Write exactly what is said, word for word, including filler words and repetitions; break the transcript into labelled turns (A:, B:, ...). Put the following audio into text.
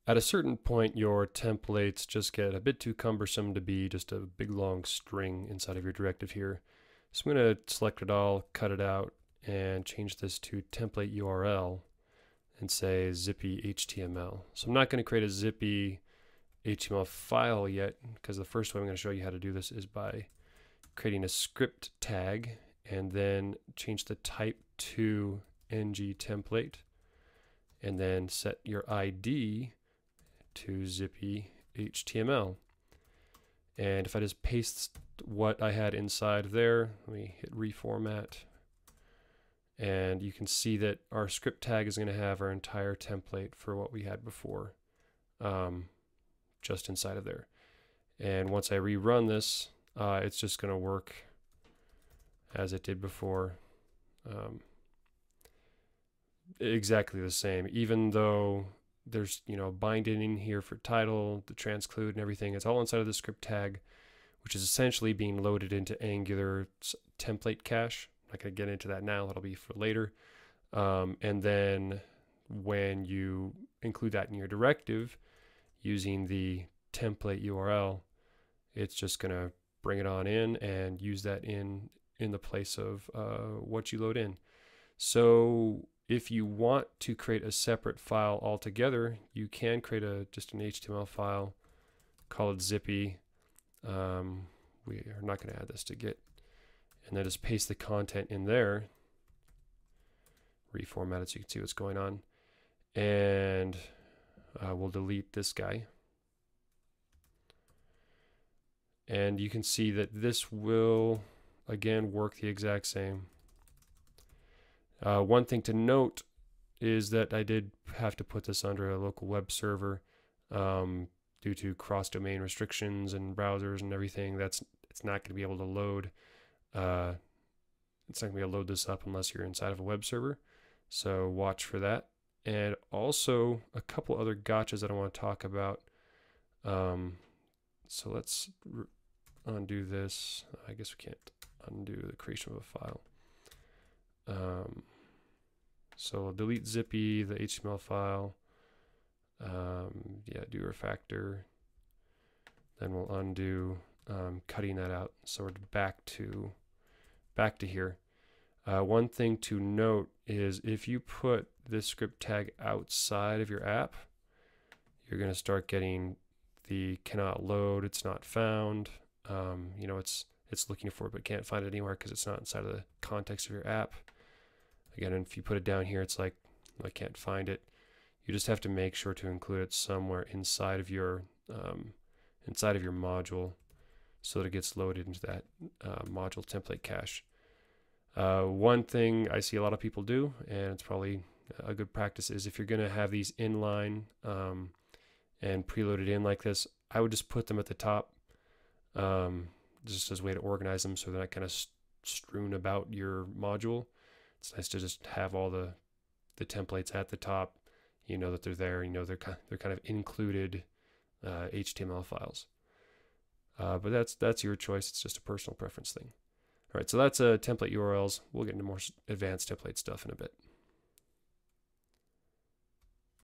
A: At a certain point, your templates just get a bit too cumbersome to be just a big long string inside of your directive here. So I'm going to select it all, cut it out, and change this to templateUrl and say zippy H T M L. So I'm not going to create a zippy H T M L file yet, because the first way I'm going to show you how to do this is by creating a script tag and then change the type to ng template and then set your I D to zippy H T M L. And if I just paste what I had inside there, let me hit reformat, and you can see that our script tag is going to have our entire template for what we had before um, just inside of there. And once I rerun this, uh, it's just going to work as it did before. Um, exactly the same, even though there's, you know, binding in here for title, the transclude and everything. It's all inside of the script tag, which is essentially being loaded into Angular template cache. I'm not going to get into that now. That'll be for later. Um, and then when you include that in your directive using the templateUrl, it's just going to bring it on in and use that in in the place of uh, what you load in. So if you want to create a separate file altogether, you can create a just an H T M L file, call it zippy. Um, we are not going to add this to Git, and then just paste the content in there, reformat it so you can see what's going on, and uh, we'll delete this guy. And you can see that this will again work the exact same. Uh, one thing to note is that I did have to put this under a local web server um, due to cross-domain restrictions and browsers and everything. That's it's not going to be able to load. Uh, it's not going to be able to load this up unless you're inside of a web server. So watch for that. And also a couple other gotchas that I want to talk about. Um, so let's undo this. I guess we can't undo the creation of a file. Um, so we'll delete zippy, the H T M L file. Um, yeah, do refactor. Then we'll undo um, cutting that out. So we're back to back to here. Uh, one thing to note is if you put this script tag outside of your app, you're going to start getting the cannot load, it's not found. Um, you know, it's it's looking for it but can't find it anywhere because it's not inside of the context of your app. Again, if you put it down here, it's like I can't find it. You just have to make sure to include it somewhere inside of your um, inside of your module so that it gets loaded into that uh, module template cache. Uh, one thing I see a lot of people do, and it's probably a good practice, is if you're going to have these inline um, and preloaded in like this, I would just put them at the top, um, just as a way to organize them so they're not kind of strewn about your module. It's nice to just have all the the templates at the top. You know that they're there. You know they're kind they're kind of included uh, H T M L files. Uh, but that's that's your choice. It's just a personal preference thing. All right, so that's uh, template U R Ls. We'll get into more advanced template stuff in a bit.